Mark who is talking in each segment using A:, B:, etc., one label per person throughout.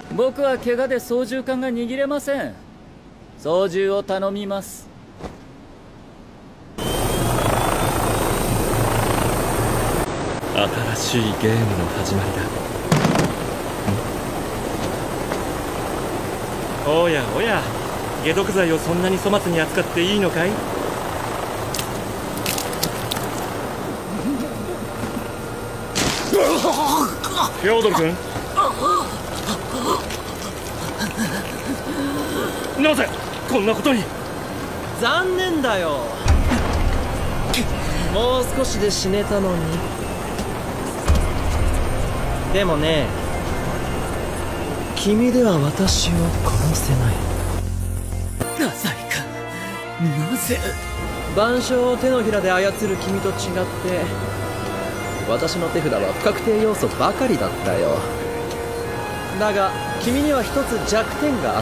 A: 僕は怪我で操縦桿が握れません。操縦を頼みます。
B: 新しいゲームの始まりだ。おやおや、解毒剤をそんなに粗末に扱っていいのかい？フョードル君、なぜこんなことに。
C: 残念だよ。もう少しで死ねたのに。でもね、君では私を殺せない。
A: ダサいか。なぜ。
C: 万象を手のひらで操る君と違って、私の手札は不確定要素ばかりだったよ。だが君には一つ弱点があった。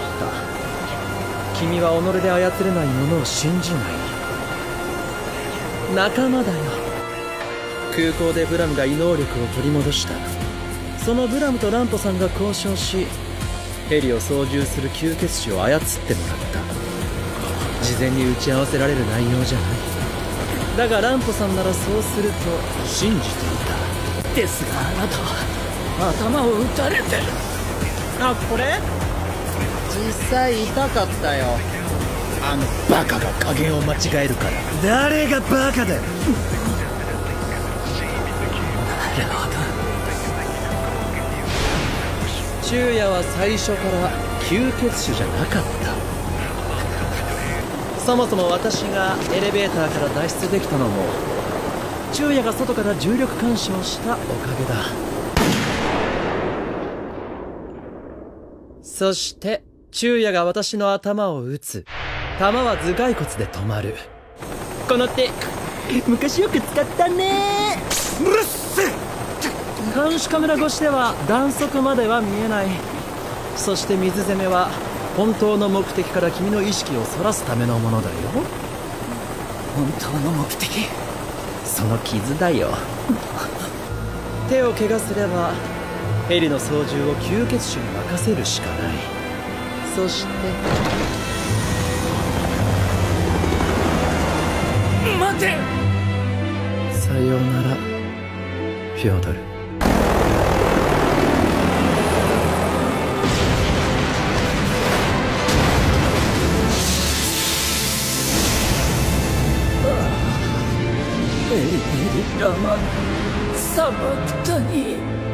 C: 君は己で操れないものを信じない。仲間だよ。空港でブラムが異能力を取り戻した。そのブラムとランポさんが交渉し、ヘリを操縦する吸血種を操ってもらった。事前に打ち合わせられる内容じゃない。だがランポさんならそうすると信じていた。
A: ですがあなたは頭を撃たれて。
C: あ、これ実際痛かったよ。
A: あのバカが加減を間違えるから。
C: 誰がバカだよ。
A: なるほど。
C: 昼夜は最初から吸血種じゃなかった。そもそも私がエレベーターから脱出できたのも昼夜が外から重力干渉したおかげだ。そして昼夜が私の頭を撃つ。弾は頭蓋骨で止まる。この手昔よく使ったね。うるせえ。監視カメラ越しでは弾速までは見えない。そして水攻めは本当の目的から君の意識をそらすためのものだよ。
A: 本当の目的。
C: その傷だよ。手を怪我すればヘリの操縦を吸血種に任せるしかない。そして
A: 待て。
C: さようならフョードル。
A: エリラマ・サバクタニ。